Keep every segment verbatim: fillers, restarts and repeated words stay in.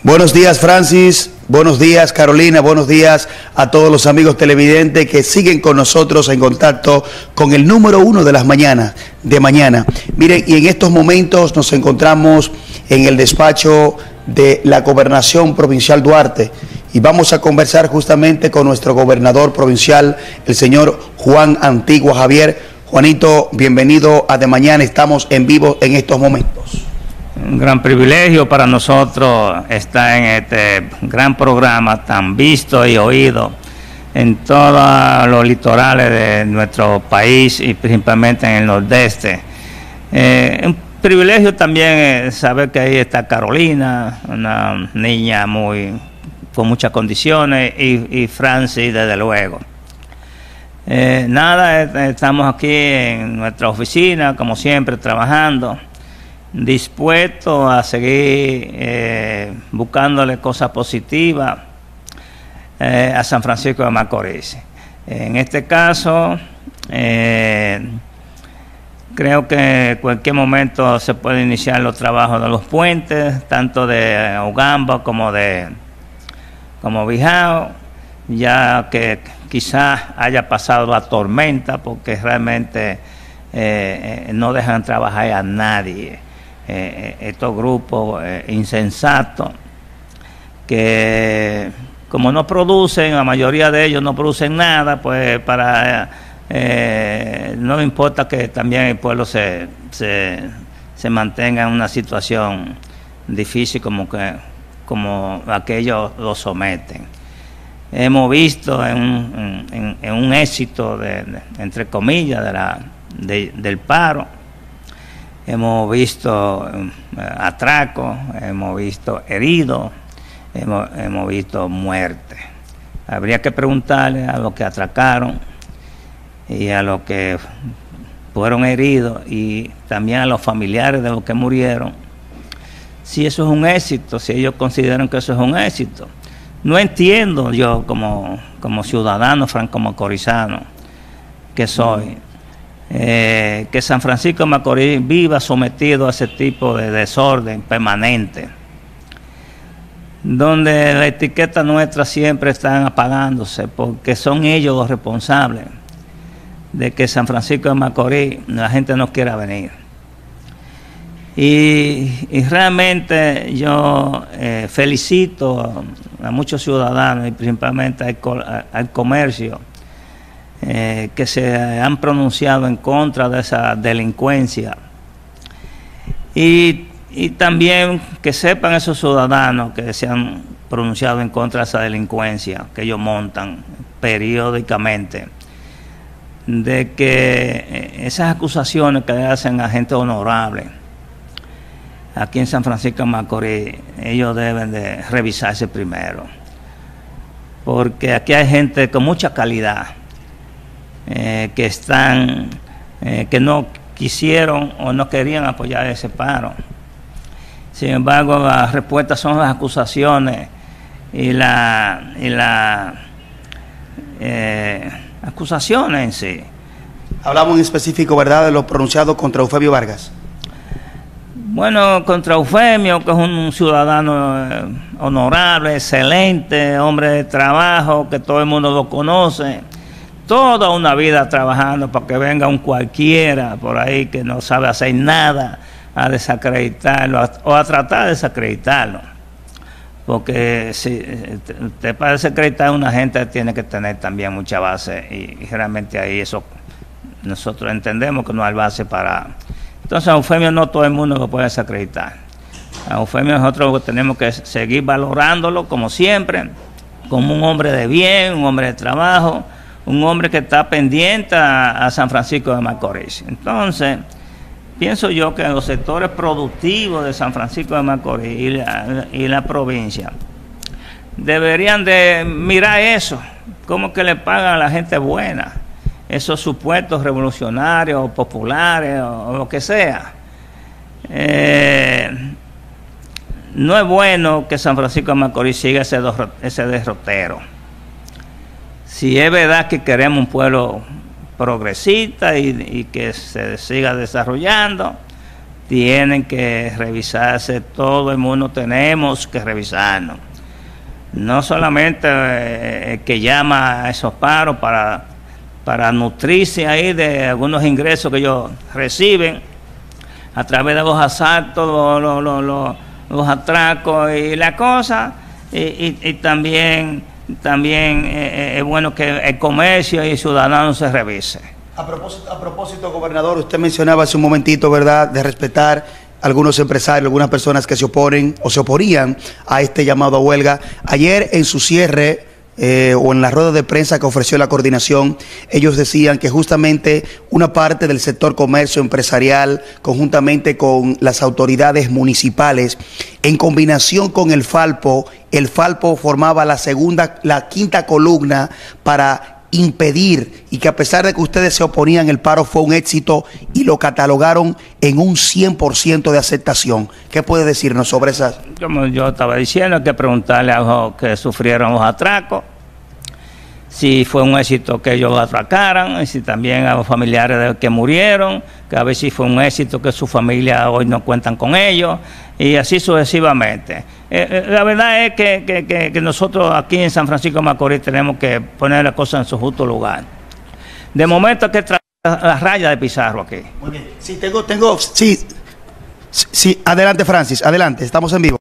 Buenos días, Francis. Buenos días, Carolina. Buenos días a todos los amigos televidentes que siguen con nosotros en contacto con el número uno de las mañanas, de mañana. Miren, y en estos momentos nos encontramos en el despacho de la Gobernación Provincial Duarte y vamos a conversar justamente con nuestro gobernador provincial, el señor Juan Antigua Javier. Juanito, bienvenido a De Mañana. Estamos en vivo en estos momentos. Un gran privilegio para nosotros estar en este gran programa tan visto y oído en todos los litorales de nuestro país y principalmente en el nordeste. Eh, un privilegio también saber que ahí está Carolina, una niña muy con muchas condiciones, y, y Francis, desde luego. Eh, nada, estamos aquí en nuestra oficina, como siempre, trabajando, dispuesto a seguir eh, buscándole cosas positivas eh, a San Francisco de Macorís. En este caso, eh, creo que en cualquier momento se puede iniciar los trabajos de los puentes, tanto de Ogamba como de como Bijao, ya que quizás haya pasado la tormenta, porque realmente eh, eh, no dejan trabajar a nadie. Eh, estos grupos eh, insensatos que, como no producen, la mayoría de ellos no producen nada, pues para eh, no me importa que también el pueblo se, se, se mantenga en una situación difícil como que como aquellos lo someten. Hemos visto en un, en, en un éxito de, de, entre comillas de la, de, del paro. Hemos visto eh, atracos, hemos visto heridos, hemos, hemos visto muertes. Habría que preguntarle a los que atracaron y a los que fueron heridos y también a los familiares de los que murieron, si eso es un éxito, si ellos consideran que eso es un éxito. No entiendo yo como, como ciudadano franco-macorizano que soy, Eh, que San Francisco de Macorís viva sometido a ese tipo de desorden permanente, donde la etiqueta nuestra siempre están apagándose, porque son ellos los responsables de que San Francisco de Macorís la gente no quiera venir. Y, y realmente yo eh, felicito a, a muchos ciudadanos y principalmente al, al comercio, Eh, que se han pronunciado en contra de esa delincuencia, y, y también que sepan esos ciudadanos que se han pronunciado en contra de esa delincuencia que ellos montan periódicamente, de que esas acusaciones que hacen a gente honorable aquí en San Francisco de Macorís, ellos deben de revisarse primero, porque aquí hay gente con mucha calidad, Eh, que están, eh, que no quisieron o no querían apoyar ese paro. Sin embargo, las respuestas son las acusaciones y la, y la eh, acusaciones en sí. Hablamos en específico, ¿verdad?, de lo pronunciado contra Eufemio Vargas. Bueno, contra Eufemio, que es un ciudadano eh, honorable, excelente, hombre de trabajo, que todo el mundo lo conoce. Toda una vida trabajando para que venga un cualquiera por ahí que no sabe hacer nada a desacreditarlo a, o a tratar de desacreditarlo. Porque si usted para desacreditar a una gente tiene que tener también mucha base, y, y realmente ahí eso nosotros entendemos que no hay base para... Entonces a Eufemio no todo el mundo lo puede desacreditar. A Eufemio nosotros tenemos que seguir valorándolo como siempre, como un hombre de bien, un hombre de trabajo, un hombre que está pendiente a, a San Francisco de Macorís. Entonces, pienso yo que los sectores productivos de San Francisco de Macorís y la, y la provincia deberían de mirar eso, cómo que le pagan a la gente buena, esos supuestos revolucionarios o populares o, o lo que sea. Eh, no es bueno que San Francisco de Macorís siga ese, ese derrotero. Si es verdad que queremos un pueblo progresista y, y que se siga desarrollando, tienen que revisarse, todo el mundo tenemos que revisarnos. No solamente eh, el que llama a esos paros para, para nutrirse ahí de algunos ingresos que ellos reciben a través de los asaltos, los, los, los, los, los atracos y la cosa, y, y, y también, también eh, es bueno que el comercio y el ciudadano se revise. A propósito, a propósito, gobernador, usted mencionaba hace un momentito, ¿verdad?, de respetar a algunos empresarios, algunas personas que se oponen o se oponían a este llamado a huelga. Ayer en su cierre eh, o en la rueda de prensa que ofreció la coordinación, ellos decían que justamente una parte del sector comercio empresarial, conjuntamente con las autoridades municipales, en combinación con el Falpo, el Falpo formaba la segunda, la quinta columna para impedir, y que a pesar de que ustedes se oponían, el paro fue un éxito y lo catalogaron en un cien por ciento de aceptación. ¿Qué puede decirnos sobre esas? Como yo estaba diciendo, hay que preguntarle a los que sufrieron los atracos si fue un éxito que ellos atracaran, y si también a los familiares de que murieron, que a ver si fue un éxito que su familia hoy no cuentan con ellos, y así sucesivamente. Eh, la verdad es que, que, que, que nosotros aquí en San Francisco de Macorís tenemos que poner las cosas en su justo lugar. De momento hay que traer la raya de Pizarro aquí. Muy bien. Sí, tengo, tengo, sí, sí, adelante Francis, adelante, estamos en vivo.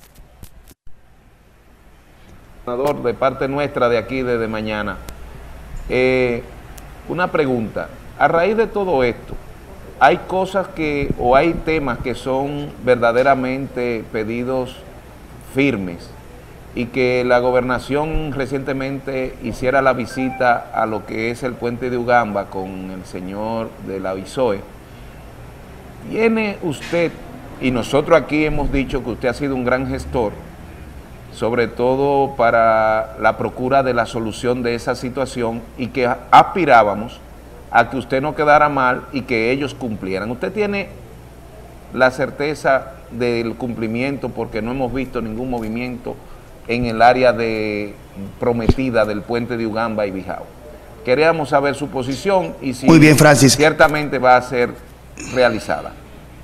De parte nuestra de aquí desde mañana, eh, una pregunta: a raíz de todo esto, hay cosas que o hay temas que son verdaderamente pedidos firmes, y que la gobernación recientemente hiciera la visita a lo que es el puente de Ugamba con el señor de la I S O E. Tiene usted, y nosotros aquí hemos dicho que usted ha sido un gran gestor, sobre todo para la procura de la solución de esa situación, y que aspirábamos a que usted no quedara mal y que ellos cumplieran. ¿Usted tiene la certeza del cumplimiento, porque no hemos visto ningún movimiento en el área de prometida del puente de Ugamba y Bijao? Queríamos saber su posición y si Muy bien, Francis. ciertamente va a ser realizada.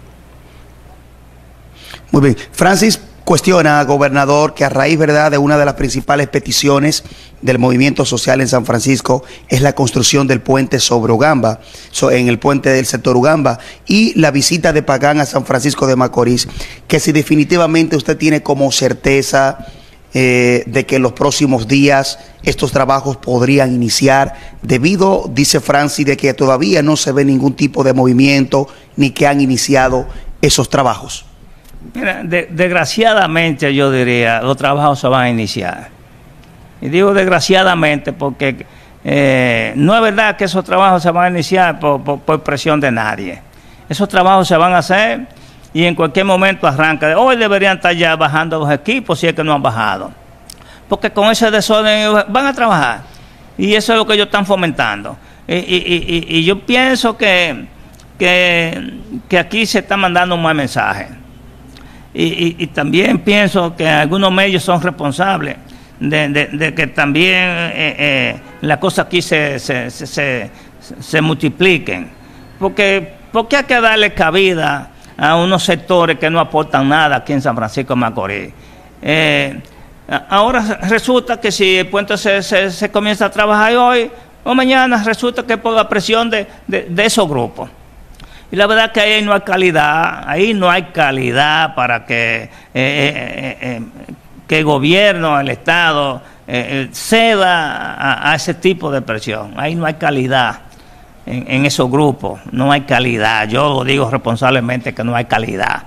Muy bien. Francis cuestiona, gobernador, que a raíz, ¿verdad?, de una de las principales peticiones del movimiento social en San Francisco es la construcción del puente sobre Ugamba, so, en el puente del sector Ugamba, y la visita de Pagán a San Francisco de Macorís, que si definitivamente usted tiene como certeza eh, de que en los próximos días estos trabajos podrían iniciar, debido, dice Francis, de que todavía no se ve ningún tipo de movimiento ni que han iniciado esos trabajos. Mira, de, desgraciadamente yo diría, los trabajos se van a iniciar. Y digo desgraciadamente porque eh, no es verdad que esos trabajos se van a iniciar por, por, por presión de nadie. Esos trabajos se van a hacer y en cualquier momento arranca. Hoy deberían estar ya bajando los equipos, si es que no han bajado. Porque con ese desorden van a trabajar. Y eso es lo que ellos están fomentando. Y, y, y, y yo pienso que, que, que aquí se está mandando un mal mensaje. Y, y, y también pienso que algunos medios son responsables de, de, de que también eh, eh, las cosas aquí se, se, se, se, se multipliquen. Porque, porque hay que darle cabida a unos sectores que no aportan nada aquí en San Francisco de Macorís. Eh, ahora resulta que si el puente se, se, se comienza a trabajar hoy o mañana, resulta que por la presión de, de, de esos grupos. Y la verdad que ahí no hay calidad, ahí no hay calidad para que, eh, eh, eh, que el gobierno, el Estado, eh, ceda a, a ese tipo de presión. Ahí no hay calidad en, en esos grupos, no hay calidad. Yo lo digo responsablemente que no hay calidad.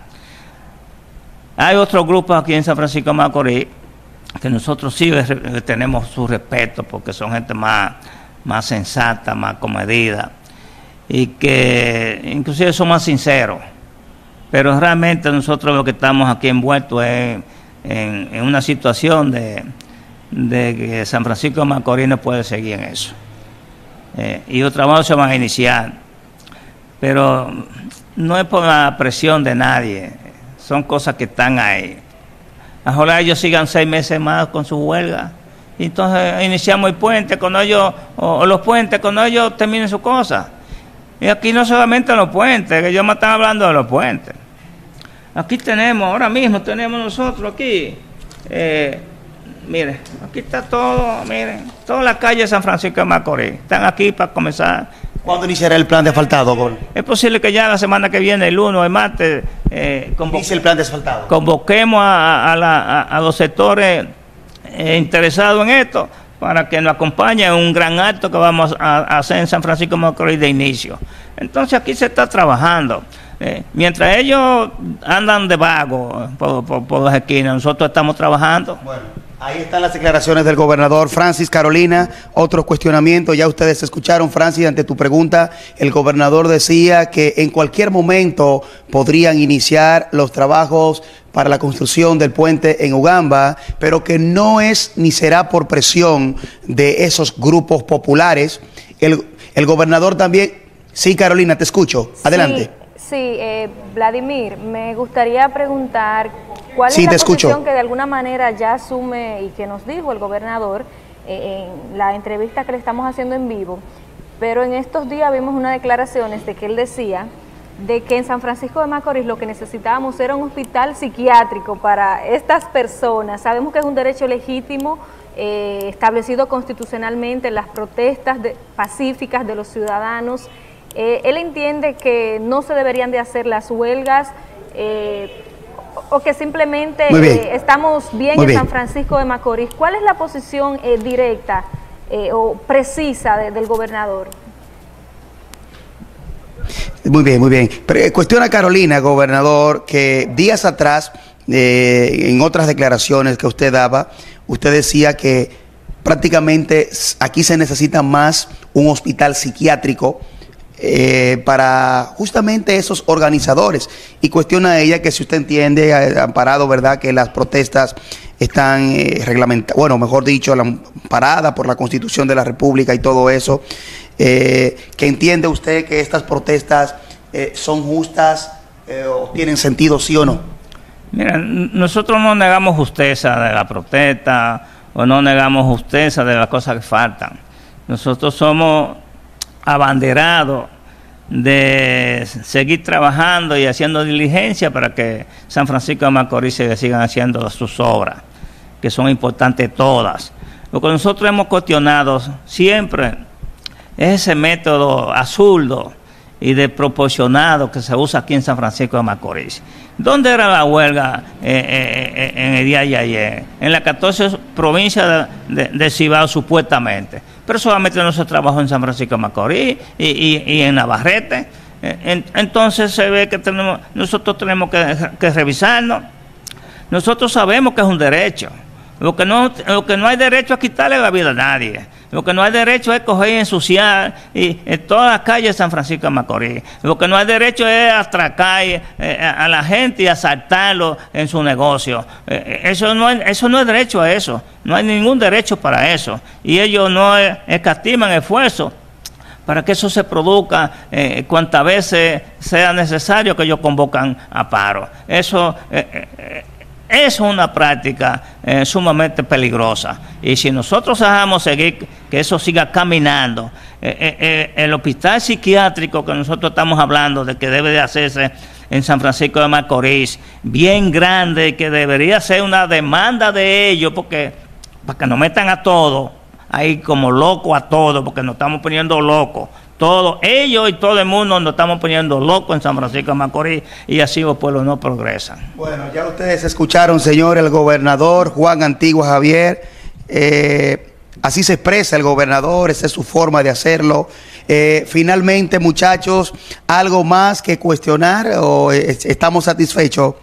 Hay otros grupos aquí en San Francisco de Macorís que nosotros sí le, le tenemos su respeto porque son gente más, más sensata, más comedida, y que inclusive son más sinceros, pero realmente nosotros lo que estamos aquí envueltos es en, en una situación de, de que San Francisco de Macorís no puede seguir en eso. Eh, y los trabajos se van a iniciar, pero no es por la presión de nadie, son cosas que están ahí. Ojalá ellos sigan seis meses más con su huelga, y entonces iniciamos el puente, cuando ellos, o, o los puentes, cuando ellos terminen su cosa. Y aquí no solamente los puentes, que ellos me están hablando de los puentes. Aquí tenemos, ahora mismo tenemos nosotros aquí, eh, mire, aquí está todo, miren, toda la calle de San Francisco de Macorís, están aquí para comenzar. ¿Cuándo iniciará el plan de asfaltado, gobernador? Es posible que ya la semana que viene, el lunes, el martes, eh, inicie el plan de asfaltado. Convoquemos a, a, la, a, a los sectores eh, interesados en esto para que nos acompañen en un gran acto que vamos a, a hacer en San Francisco de Macorís de inicio. Entonces aquí se está trabajando. Eh, mientras ellos andan de vago por, por, por las esquinas, nosotros estamos trabajando. Bueno, ahí están las declaraciones del gobernador. Francis, Carolina, otros cuestionamientos. Ya ustedes escucharon, Francis, ante tu pregunta, el gobernador decía que en cualquier momento podrían iniciar los trabajos para la construcción del puente en Ugamba, pero que no es ni será por presión de esos grupos populares. El, el gobernador también... Sí, Carolina, te escucho. Adelante. Sí. Sí, eh, Vladimir, me gustaría preguntar cuál sí, es la te posición escucho. que de alguna manera ya asume y que nos dijo el gobernador eh, en la entrevista que le estamos haciendo en vivo, pero en estos días vimos unas declaraciones de que él decía de que en San Francisco de Macorís lo que necesitábamos era un hospital psiquiátrico para estas personas. Sabemos que es un derecho legítimo eh, establecido constitucionalmente en las protestas de, pacíficas de los ciudadanos. Eh, él entiende que no se deberían de hacer las huelgas eh, o que simplemente eh, estamos bien Muy en bien. San Francisco de Macorís. ¿Cuál es la posición eh, directa eh, o precisa de, del gobernador? Muy bien, muy bien. Pero, cuestiona Carolina, gobernador, que días atrás, eh, en otras declaraciones que usted daba, usted decía que prácticamente aquí se necesita más un hospital psiquiátrico Eh, para justamente esos organizadores, y cuestiona a ella que si usted entiende, amparado, ¿verdad?, que las protestas están eh, reglamentadas, bueno, mejor dicho, amparadas por la Constitución de la República y todo eso, eh, que entiende usted que estas protestas eh, son justas eh, o tienen sentido, sí o no. Mira, nosotros no negamos justeza de la protesta o no negamos justeza de las cosas que faltan. Nosotros somos abanderado de seguir trabajando y haciendo diligencia para que San Francisco de Macorís se sigan haciendo sus obras, que son importantes todas. Lo que nosotros hemos cuestionado siempre es ese método absurdo y desproporcionado que se usa aquí en San Francisco de Macorís. ¿Dónde era la huelga eh, eh, en el día de ayer? En las catorce provincias de, de, de Cibao, supuestamente. Pero solamente no se trabajó en San Francisco de Macorís y, y, y en Navarrete. En, entonces se ve que tenemos, nosotros tenemos que, que revisarnos. Nosotros sabemos que es un derecho. Lo que no, lo que no hay derecho es quitarle la vida a nadie. Lo que no hay derecho es coger y ensuciar y, en todas las calles de San Francisco de Macorís. Lo que no hay derecho es atracar eh, a la gente y asaltarlo en su negocio. Eh, eso, no es, eso no es derecho a eso. No hay ningún derecho para eso. Y ellos no escatiman esfuerzo para que eso se produzca eh, cuantas veces sea necesario que ellos convocan a paro. Eso eh, eh, es una práctica eh, sumamente peligrosa. Y si nosotros dejamos seguir que eso siga caminando, eh, eh, el hospital psiquiátrico que nosotros estamos hablando de que debe de hacerse en San Francisco de Macorís, bien grande, que debería ser una demanda de ellos, porque para que nos metan a todos ahí como locos a todos, porque nos estamos poniendo locos. Todos, ellos y todo el mundo nos estamos poniendo locos en San Francisco de Macorís, y así los pueblos no progresan. Bueno, ya ustedes escucharon, señor, el gobernador Juan Antigua Javier. Eh, así se expresa el gobernador, esa es su forma de hacerlo. Eh, finalmente, muchachos, ¿algo más que cuestionar o estamos satisfechos?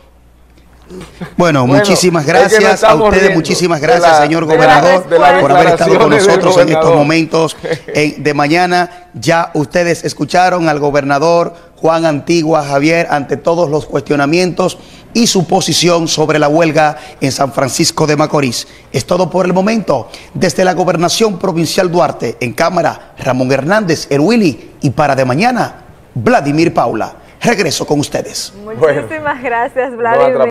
Bueno, bueno, muchísimas gracias es que a ustedes, muchísimas gracias, la, señor gobernador, de la, de la por haber estado con nosotros en estos momentos en, de mañana. Ya ustedes escucharon al gobernador Juan Antigua Javier ante todos los cuestionamientos y su posición sobre la huelga en San Francisco de Macorís. Es todo por el momento. Desde la Gobernación Provincial Duarte, en cámara, Ramón Hernández, el Willy, y para de mañana, Vladimir Paula. Regreso con ustedes. Muchísimas bueno, gracias, Vladimir.